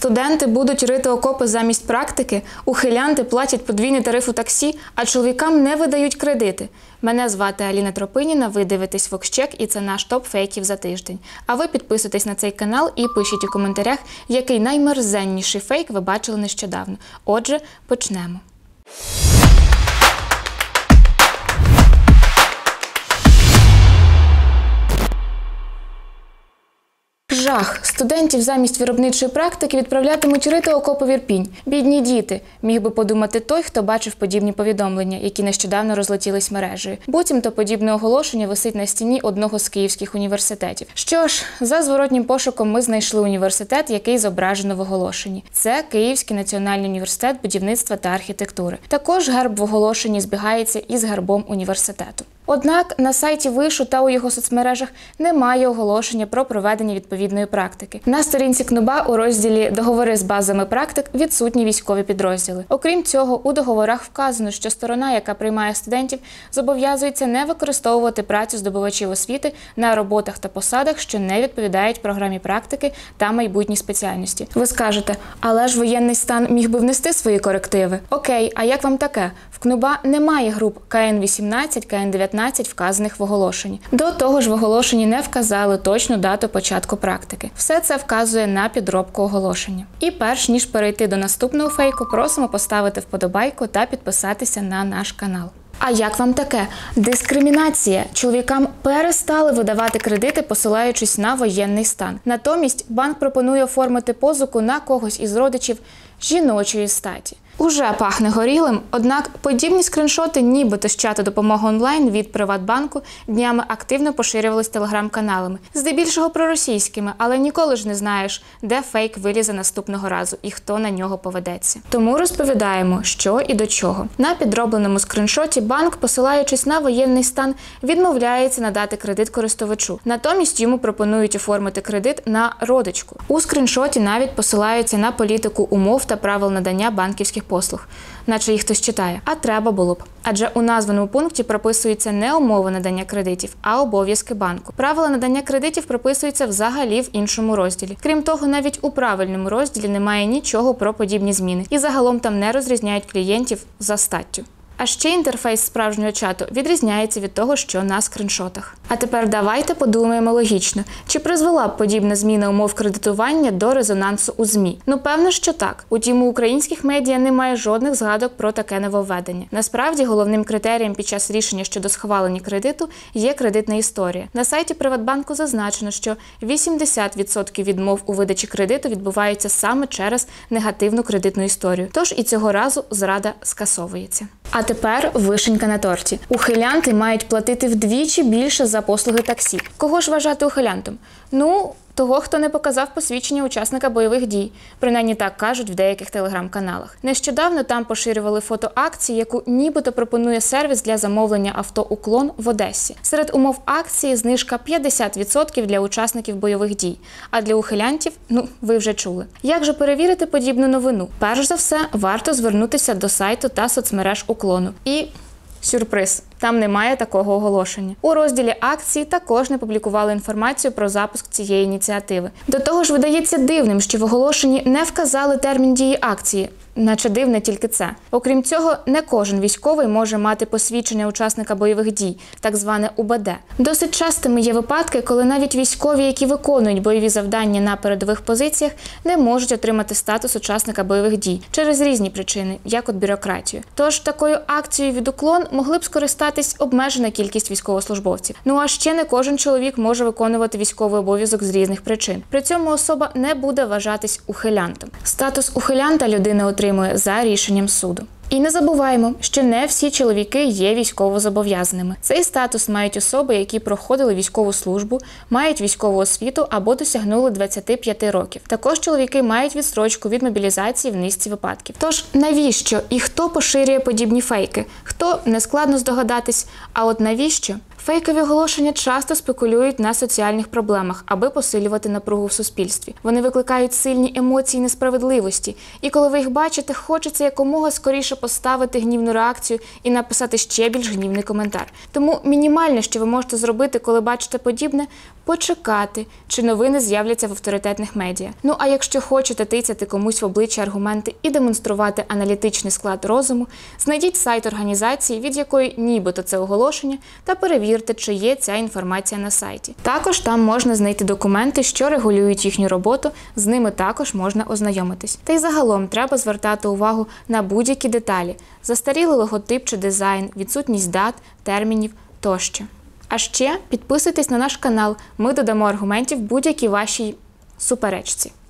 Студенти будуть рити окопи замість практики, ухилянти платять подвійний тариф у таксі, а чоловікам не видають кредити. Мене звати Аліна Тропиніна, ви дивитесь Vox Check і це наш топ фейків за тиждень. А ви підписуйтесь на цей канал і пишіть у коментарях, який наймерзенніший фейк ви бачили нещодавно. Отже, почнемо. Жах! Студентів замість виробничої практики відправлятимуть рити окопи в Ірпінь. Бідні діти! Міг би подумати той, хто бачив подібні повідомлення, які нещодавно розлетілись мережею. Буцімто подібне оголошення висить на стіні одного з київських університетів. Що ж, за зворотнім пошуком ми знайшли університет, який зображено в оголошенні. Це Київський національний університет будівництва та архітектури. Також герб в оголошенні збігається із гербом університету. Однак на сайті вишу та у його соцмережах немає оголошення про проведення відповідної практики. На сторінці КНУБА у розділі «Договори з базами практик» відсутні військові підрозділи. Окрім цього, у договорах вказано, що сторона, яка приймає студентів, зобов'язується не використовувати працю здобувачів освіти на роботах та посадах, що не відповідають програмі практики та майбутній спеціальності. Ви скажете, але ж воєнний стан міг би внести свої корективи. Окей, а як вам таке? В КНУБА немає груп КН-18, КН-19 вказаних в оголошенні. До того ж в оголошенні не вказали точну дату початку практики. Все це вказує на підробку оголошення. І перш ніж перейти до наступного фейку, просимо поставити вподобайку та підписатися на наш канал. А як вам таке? Дискримінація. Чоловікам перестали видавати кредити, посилаючись на воєнний стан. Натомість банк пропонує оформити позику на когось із родичів жіночої статі. Уже пахне горілим, однак подібні скріншоти нібито з чату допомоги онлайн від Приватбанку днями активно поширювались телеграм-каналами. Здебільшого проросійськими, але ніколи ж не знаєш, де фейк вилізе наступного разу і хто на нього поведеться. Тому розповідаємо, що і до чого. На підробленому скріншоті банк, посилаючись на воєнний стан, відмовляється надати кредит користувачу. Натомість йому пропонують оформити кредит на родичку. У скріншоті навіть посилаються на політику умов та правил надання банківських послуг, наче їх хтось читає. А треба було б. Адже у названому пункті прописуються не умови надання кредитів, а обов'язки банку. Правила надання кредитів прописуються взагалі в іншому розділі. Крім того, навіть у правильному розділі немає нічого про подібні зміни. І загалом там не розрізняють клієнтів за статтю. А ще інтерфейс справжнього чату відрізняється від того, що на скріншотах. А тепер давайте подумаємо логічно. Чи призвела б подібна зміна умов кредитування до резонансу у ЗМІ? Ну, певно, що так. Утім, у українських медіа немає жодних згадок про таке нововведення. Насправді, головним критерієм під час рішення щодо схвалення кредиту є кредитна історія. На сайті Приватбанку зазначено, що 80% відмов у видачі кредиту відбуваються саме через негативну кредитну історію. Тож і цього разу зрада скасовується. А тепер вишенька на торті. Ухилянти мають платити вдвічі більше за послуги таксі. Кого ж вважати ухилянтом? Ну, того, хто не показав посвідчення учасника бойових дій. Принаймні так кажуть в деяких телеграм-каналах. Нещодавно там поширювали фото акції, яку нібито пропонує сервіс для замовлення авто «Уклон» в Одесі. Серед умов акції знижка 50% для учасників бойових дій. А для ухилянтів, ну, ви вже чули. Як же перевірити подібну новину? Перш за все, варто звернутися до сайту та соцмереж «Уклону». І сюрприз! Там немає такого оголошення. У розділі акції також не публікували інформацію про запуск цієї ініціативи. До того ж, видається дивним, що в оголошенні не вказали термін дії акції. Наче дивне тільки це. Окрім цього, не кожен військовий може мати посвідчення учасника бойових дій, так зване УБД. Досить частими є випадки, коли навіть військові, які виконують бойові завдання на передових позиціях, не можуть отримати статус учасника бойових дій через різні причини, як от бюрократію. Тож такою акцією від «Уклон» могли б скористатись обмежена кількість військовослужбовців. Ну а ще не кожен чоловік може виконувати військовий обов'язок з різних причин. При цьому особа не буде вважатись ухилянтом. Статус ухилянта людина отримує за рішенням суду. І не забуваємо, що не всі чоловіки є військовозобов'язаними. Цей статус мають особи, які проходили військову службу, мають військову освіту або досягнули 25 років. Також чоловіки мають відстрочку від мобілізації в низці випадків. Тож навіщо і хто поширює подібні фейки? Хто – нескладно здогадатись, а от навіщо? Фейкові оголошення часто спекулюють на соціальних проблемах, аби посилювати напругу в суспільстві. Вони викликають сильні емоції несправедливості, і коли ви їх бачите, хочеться якомога скоріше поставити гнівну реакцію і написати ще більш гнівний коментар. Тому мінімальне, що ви можете зробити, коли бачите подібне – почекати, чи новини з'являться в авторитетних медіа. Ну а якщо хочете тицяти комусь в обличчя аргументи і демонструвати аналітичний склад розуму, знайдіть сайт організації, від якої нібито це оголошення, та перевірте, чи є ця інформація на сайті. Також там можна знайти документи, що регулюють їхню роботу, з ними також можна ознайомитись. Та й загалом треба звертати увагу на будь-які деталі – застарілий логотип чи дизайн, відсутність дат, термінів тощо. А ще підписуйтесь на наш канал, ми додамо аргументів будь-якій вашій суперечці.